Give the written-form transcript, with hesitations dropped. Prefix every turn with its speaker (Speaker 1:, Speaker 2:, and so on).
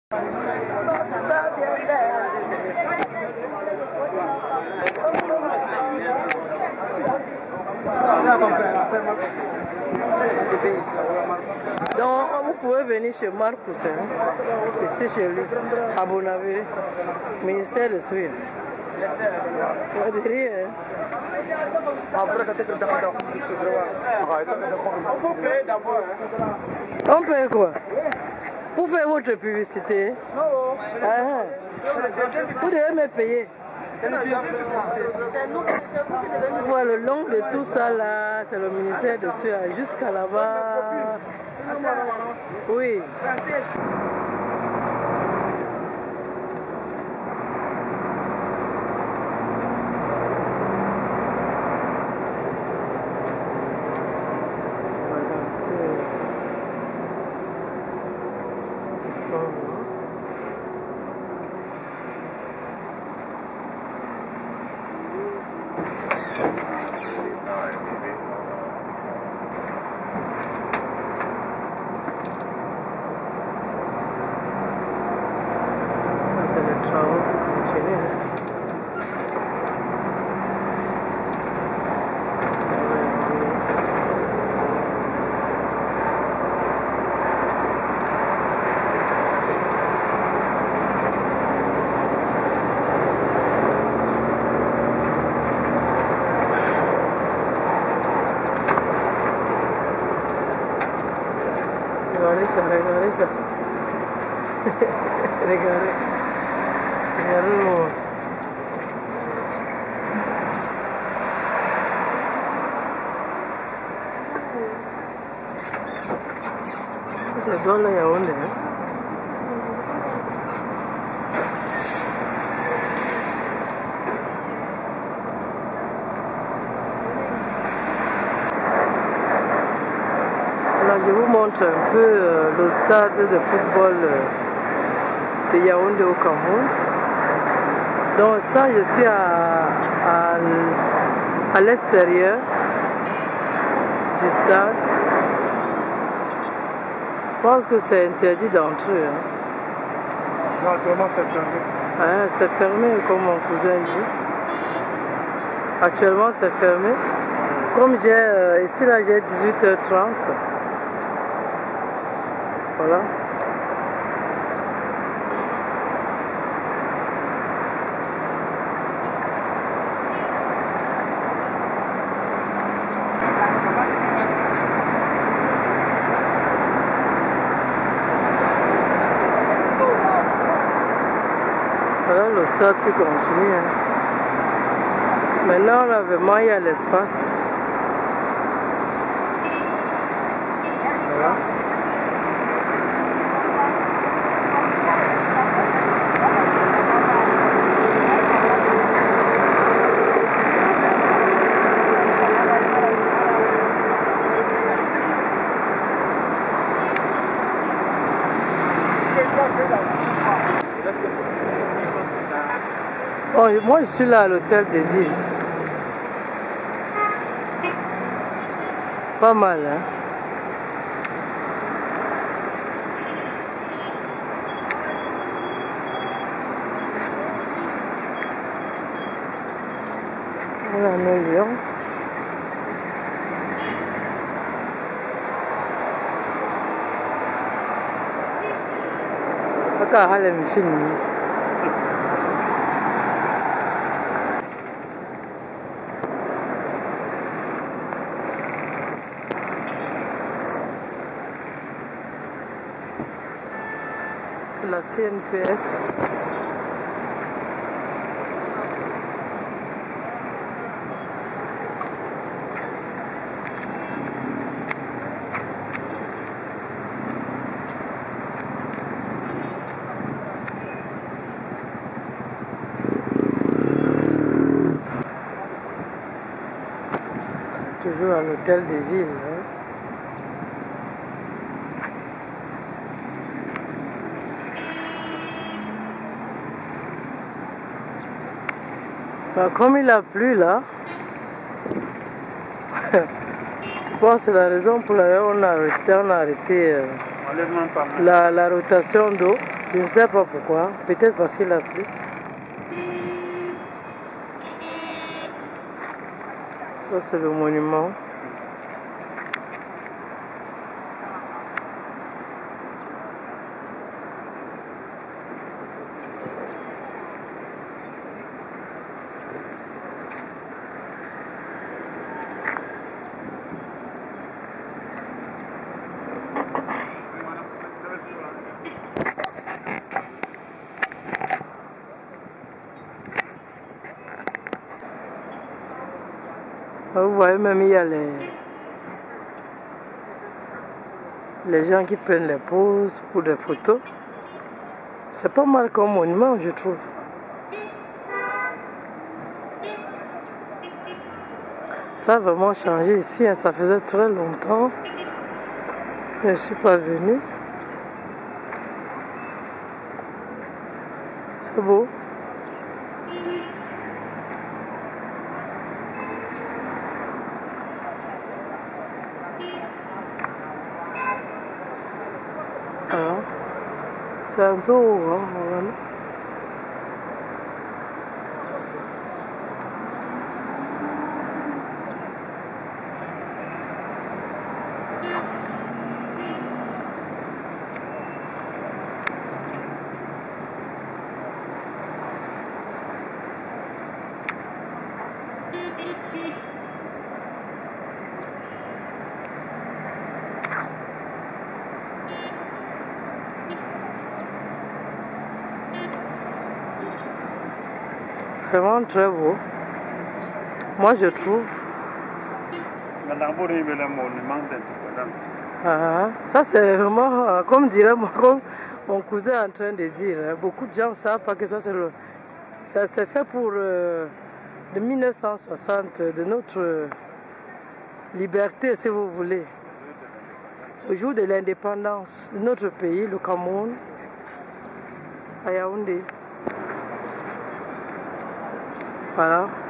Speaker 1: Donc, vous pouvez venir chez Marcus, ici chez lui, à Bonavé, ministère de Souya. On dirait, hein?
Speaker 2: Il faut payer d'abord.
Speaker 1: On paye quoi? Pour faire votre publicité?
Speaker 2: Non.
Speaker 1: Ah, vous devez me payer.
Speaker 2: C'est le
Speaker 1: Voilà, le long de tout ça là, c'est le ministère de Souya, jusqu'à là-bas. Oui. Regardez ça. Regardez. Regardez-moi. C'est dans la Yaoundé. Je vous montre un peu le stade de football de Yaoundé au Cameroun. Donc ça, je suis à l'extérieur du stade. Je pense que c'est interdit d'entrer. Hein.
Speaker 2: Non, actuellement c'est fermé.
Speaker 1: Ah, c'est fermé comme mon cousin dit. Actuellement c'est fermé. Comme j'ai ici là j'ai 18h30. Voilà. Voilà le stade qui continue. Hein. Maintenant, là, vraiment, il y a l'espace. Voilà. Bon, moi je suis là à l'hôtel de ville. Pas mal, hein? Voilà, nous lions. Aka halem film. C'est la CNPS. Toujours à l'hôtel de ville. Hein. Bah, comme il a plu là, je pense que c'est la raison pour laquelle on a arrêté la rotation d'eau. Je ne sais pas pourquoi. Peut-être parce qu'il a plu. Ça, c'est le monument. Vous voyez, même il y a les gens qui prennent les poses pour des photos. C'est pas mal comme monument, je trouve. Ça a vraiment changé ici, hein. Ça faisait très longtemps que je ne suis pas venue. C'est beau. Alors, c'est un peu haut, hein, vraiment. Vraiment très beau. Moi, je trouve. Ça, c'est vraiment, comme dirait mon cousin en train de dire. Beaucoup de gens ne savent pas que ça, c'est fait pour de 1960, de notre liberté, si vous voulez. Au jour de l'indépendance de notre pays, le Cameroun, à Yaoundé. Voilà.